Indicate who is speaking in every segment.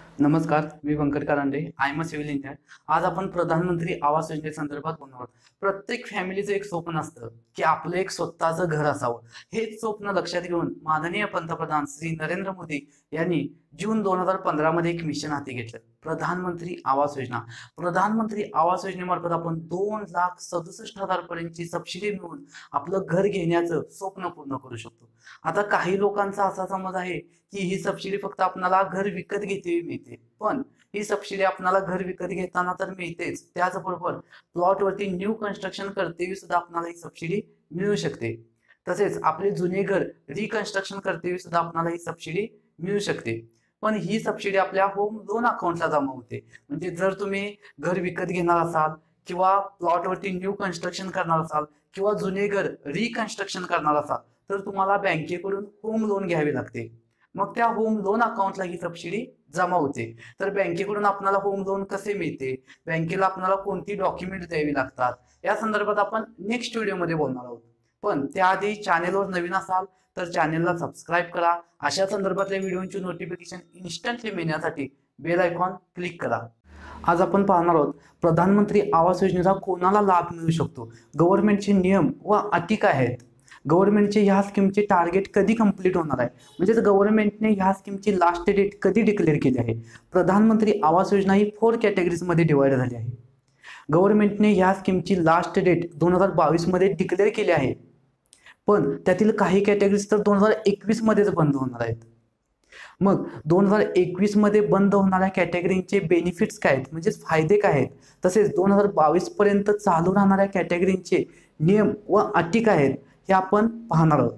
Speaker 1: नमस्कार, मी Vyankat Karande. I am a civil engineer. आज आपण प्रधानमंत्री आवास योजनेसंदर्भात बोलणार आहोत. प्रत्येक फॅमिलीचं एक स्वप्न असतं की आपलं एक स्वतःचं घर असावं. हेच स्वप्न लक्षात घेऊन माननीय पंतप्रधान श्री नरेंद्र मोदी यांनी जून 2015 मध्ये एक मिशन हाती घेतलं. प्रधानमंत्री आवास योजना. प्रधानमंत्री आवास योजनेमार्फत आपण 2,67,000 पर्यंतची सबसिडी मिळवून आपलं घर घेण्याचं स्वप्न पूर्ण करू शकतो. आता काही लोकांचा असा समज आहे की ही सबसिडी फक्त आपल्याला घर विकत घेते मिळते, पण ही सबसिडी आपल्याला घर विकत घेताना तर मिळतेच, त्याचबरोबर प्लॉटवरती न्यू कन्स्ट्रक्शन करतेवेळी सुद्धा आपल्याला ही सबसिडी मिळू शकते. तसेच आपले जुने घर रिकन्स्ट्रक्शन करतेवेळी सुद्धा आपल्याला ही सबसिडी मिळू शकते. पण ही सबसिडी आपल्या होम लोन अकाउंटला जमा होते. म्हणजे जर तुम्ही घर विकत घेणार असाल किंवा प्लॉटवरती न्यू कन्स्ट्रक्शन करणार असाल किंवा जुने घर रिकन्स्ट्रक्शन करणार असाल तर तुम्हाला बँकेकडून होम लोन घ्यावे लागते. मग त्या होम लोन अकाउंटला ही सबसिडी जमा होते. तर बँकेकडून आपल्याला होम लोन कसे मिळते, बँकेला आपल्याला कोणती डॉक्युमेंट द्यावी लागतात, या संदर्भात आपण नेक्स्ट व्हिडिओमध्ये बोलणार आहोत. पण त्याआधी चॅनेलवर नवीन असाल तर चॅनेलला सबस्क्राईब करा. अशा संदर्भातल्या व्हिडिओची नोटिफिकेशन इन्स्टंटली मिळण्यासाठी बेल आयकॉन क्लिक करा. आज आपण पाहणार आहोत प्रधानमंत्री आवास योजनेचा कोणाला लाभ मिळू शकतो, गव्हर्नमेंटचे नियम व अटी काय आहेत, गव्हर्नमेंटचे ह्या स्कीमचे टार्गेट कधी कंप्लीट होणार आहे, म्हणजेच गव्हर्नमेंटने ह्या स्कीमची लास्ट डेट कधी डिक्लेअर केली आहे. प्रधानमंत्री आवास योजना ही 4 कॅटेगरीजमध्ये डिवाइड झाली आहे. गव्हर्नमेंटने ह्या स्कीमची लास्ट डेट 2022 मध्ये डिक्लेअर केली आहे, पण त्यातील काही कॅटेगरीज तर 2021 मध्येच बंद होणार आहेत. मग 2021 मध्ये बंद होणाऱ्या कॅटेगरीचे बेनिफिट्स काय आहेत, म्हणजेच फायदे काय आहेत, तसेच 2022 पर्यंत चालू राहणाऱ्या कॅटेगरीचे नियम व अटी काय आहेत हे आपण पाहणार आहोत.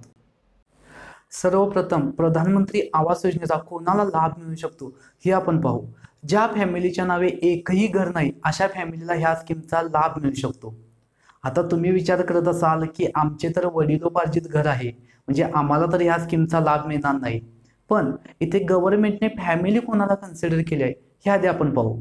Speaker 1: सर्वप्रथम प्रधानमंत्री आवास योजनेचा कोणाला लाभ मिळू शकतो हे आपण पाहू. ज्या फॅमिलीच्या नावे एकही घर नाही अशा फॅमिलीला ह्या स्कीमचा लाभ मिळू शकतो. आता तुम्ही विचार करत असाल की आमचे तर वडिलोपार्जित घर आहे, म्हणजे आम्हाला तर ह्या स्कीमचा लाभ मिळणार नाही. पण इथे गव्हर्नमेंटने फॅमिली कोणाला कन्सिडर केली आहे हे आधी आपण पाहू.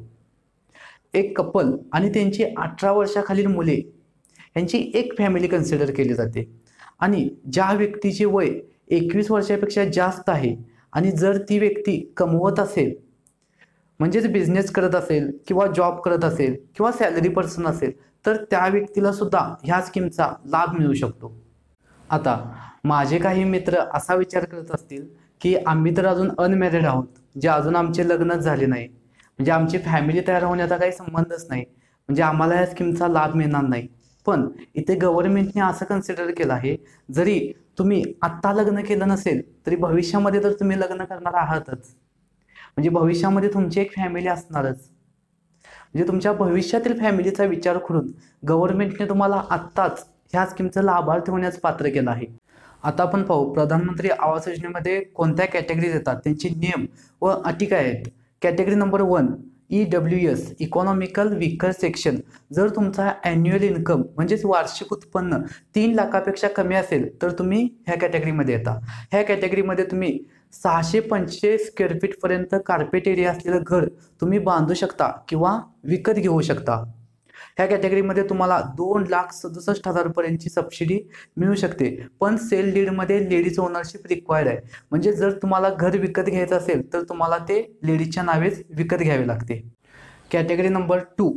Speaker 1: एक कपल आणि त्यांची 18 वर्षाखालील मुले यांची एक फॅमिली कन्सिडर केली जाते. आणि ज्या व्यक्तीचे वय 21 वर्षापेक्षा जास्त आहे आणि जर ती व्यक्ती कमवत असेल, म्हणजेच बिझनेस करत असेल किंवा जॉब करत असेल किंवा सॅलरी पर्सन असेल तर त्या व्यक्तीला सुद्धा ह्या स्कीमचा लाभ मिळू शकतो. आता माझे काही मित्र असा विचार करत असतील की आम्ही तर अजून अनमॅरिड आहोत, जे अजून आमचे लग्नच झाले नाही, म्हणजे आमची फॅमिली तयार होण्याचा काही संबंधच नाही, म्हणजे आम्हाला ह्या स्कीमचा लाभ मिळणार नाही. पण इथे गव्हर्नमेंटने असं कन्सिडर केलं आहे, जरी तुम्ही आत्ता लग्न केलं नसेल तरी भविष्यामध्ये तर तुम्ही लग्न करणार आहातच, म्हणजे भविष्यामध्ये तुमची एक फॅमिली असणारच. म्हणजे तुमच्या भविष्यातील फॅमिलीचा विचार करून गव्हर्नमेंटने तुम्हाला आत्ताच ह्या स्कीमचं लाभार्थी होण्यास पात्र केलं आहे. आता आपण पाहू प्रधानमंत्री आवास योजनेमध्ये कोणत्या कॅटेगरीज येतात, त्यांचे नियम व अटी काय आहेत. Category number 1 EWS economical weaker section. जर तुमचा ॲन्युअल इन्कम म्हणजेच वार्षिक उत्पन्न 3 लाखापेक्षा कमी असेल तर तुम्ही ह्या कॅटेगरीमध्ये येता. ह्या कॅटेगरीमध्ये तुम्ही 645 स्क्वेअर फीट पर्यंत कार्पेट एरिया असलेलं घर तुम्ही बांधू शकता किंवा विकत घेऊ शकता. ह्या कॅटेगरीमध्ये तुम्हाला 2,67,000 पर्यंतची सबसिडी मिळू शकते. पण सेल डीडमध्ये लेडीज ओनरशिप रिक्वायर्ड आहे, म्हणजे जर तुम्हाला घर विकत घ्यायचं असेल तर तुम्हाला ते लेडीजच्या नावेच विकत घ्यावे लागते. Category number 2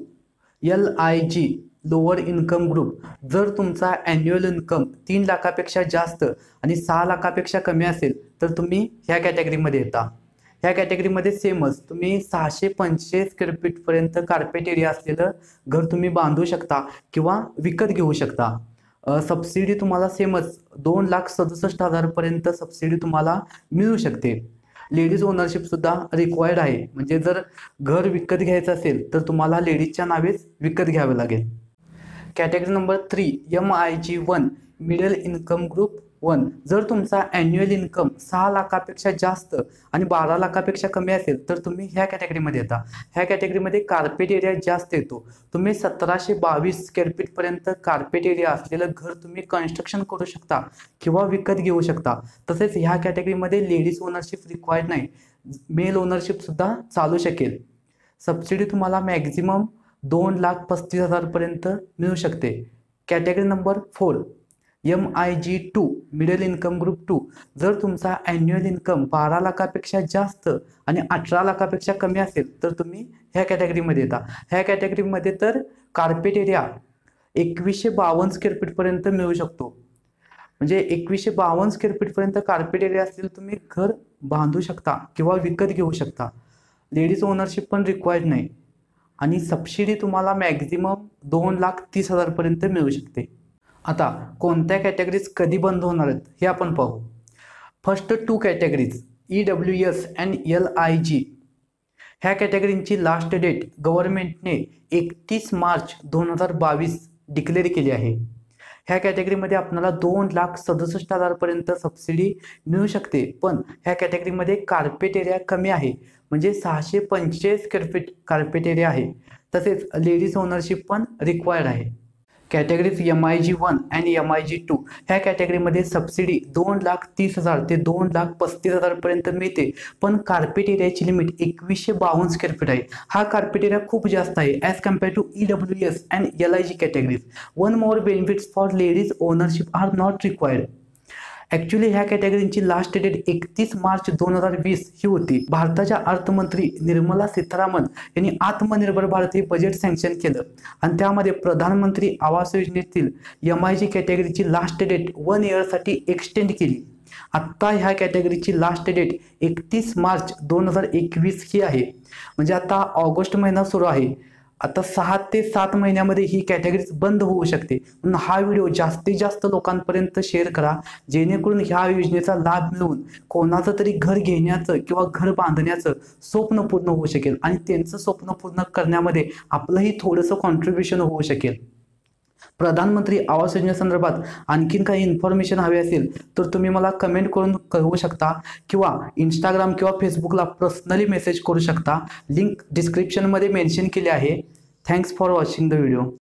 Speaker 1: LIG lower income group. जर तुमचा ॲन्युअल इन्कम 3 लाखापेक्षा जास्त आणि 6 लाखापेक्षा कमी असेल तर तुम्ही ह्या कॅटेगरीमध्ये येता. ह्या कॅटेगरीमध्ये सेमच तुम्ही 645 स्क्वेअर फीट पर्यंत कार्पेट एरिया असलेलं घर तुम्ही बांधू शकता किंवा विकत घेऊ शकता. सबसिडी तुम्हाला सेमच 2,67,000 पर्यंत सबसिडी तुम्हाला मिळू शकते. लेडीज ओनरशिप सुद्धा रिक्वायर्ड आहे, म्हणजे जर घर विकत घ्यायचं असेल तर तुम्हाला लेडीजच्या नावेच विकत घ्यावे लागेल. Category number 3 MIG1 middle income group 1. जर तुमचा ॲन्युअल इन्कम 6 लाखापेक्षा जास्त आणि 12 लाखापेक्षा कमी असेल तर तुम्ही ह्या कॅटेगरीमध्ये येता. ह्या कॅटेगरीमध्ये कार्पेट एरिया जास्त येतो. तुम्ही 1722 स्क्वेअर फीट पर्यंत कार्पेट एरिया असलेलं घर तुम्ही कन्स्ट्रक्शन करू शकता किंवा विकत घेऊ शकता. तसेच ह्या कॅटेगरीमध्ये लेडीज ओनरशिप रिक्वायर्ड नाही, मेल ओनरशिप सुद्धा चालू शकेल. सबसिडी तुम्हाला मॅक्झिमम 2,35,000 पर्यंत मिळू शकते. Category number 4 MIG2 middle income group 2, जर तुमचा ॲन्युअल इन्कम 12 लाखापेक्षा जास्त आणि 18 लाखापेक्षा कमी असेल तर तुम्ही ह्या कॅटेगरीमध्ये येता. ह्या कॅटेगरीमध्ये तर कार्पेट एरिया 2152 स्क्वेअर फीटपर्यंत मिळू शकतो. म्हणजे 2152 स्क्वेअर फीटपर्यंत कार्पेट एरिया असतील तुम्ही घर बांधू शकता किंवा विकत घेऊ शकता. लेडीज ओनरशिप पण रिक्वायर्ड नाही आणि सबसिडी तुम्हाला मॅक्झिमम 2,30,000 पर्यंत मिळू शकते. आता कोणत्या कॅटेगरीज कधी बंद होणार आहेत हे आपण पाहू. First 2 categories EWS and LIG. ह्या कॅटेगरींची लास्ट डेट गव्हर्नमेंटने 31 मार्च 2022 डिक्लेअर केली आहे. ह्या कॅटेगरीमध्ये आपल्याला 2,67,000 पर्यंत सबसिडी मिळू शकते, पण ह्या कॅटेगरीमध्ये कार्पेट एरिया कमी आहे, म्हणजे 645 स्क्वेअर फीट कार्पेट एरिया आहे. तसेच लेडीज ओनरशिप पण रिक्वायर्ड आहे. कॅटेगरीज MIG1 अँड MIG2 ह्या कॅटेगरीमध्ये सबसिडी 2,30,000 ते 2,35,000 पर्यंत मिळते, पण कार्पेट एरियाची लिमिट 2152 स्क्वेअर फीट आहे. हा कार्पेट एरिया खूप जास्त आहे as compare to EWS and LIG categories. One more benefits for ladies ownership are not required. Actually ह्या कॅटेगरींची लास्ट डेट 31 मार्च 2020 ही होती. भारताच्या अर्थमंत्री निर्मला सीतारामन यांनी आत्मनिर्भर भारत हे बजेट सँक्शन केलं आणि त्यामध्ये प्रधानमंत्री आवास योजनेतील MIG कॅटेगरीची लास्ट डेट 1 इयरसाठी एक्सटेंड केली. आत्ता ह्या कॅटेगरीची लास्ट डेट 31 मार्च 2021 ही आहे. म्हणजे आता ऑगस्ट महिना सुरू आहे. आता 6 ते 7 महिन्यामध्ये ही कॅटेगरीज बंद होऊ शकते. म्हणून हा व्हिडिओ जास्तीत जास्त लोकांपर्यंत शेअर करा, जेणेकरून ह्या योजनेचा लाभ मिळवून कोणाचं तरी घर घेण्याचं किंवा घर बांधण्याचं स्वप्न पूर्ण होऊ शकेल आणि त्यांचं स्वप्न पूर्ण करण्यामध्ये आपलंही थोडंसं कॉन्ट्रीब्युशन होऊ शकेल. प्रधानमंत्री आवास योजनेसंदर्भात आणखीन काही इन्फॉर्मेशन हवी असेल तर तुम्ही मला कमेंट करून कळवू शकता किंवा इंस्टाग्राम किंवा फेसबुकला पर्सनली मेसेज करू शकता. लिंक डिस्क्रिप्शनमध्ये मेन्शन केली आहे. Thanks for watching the video.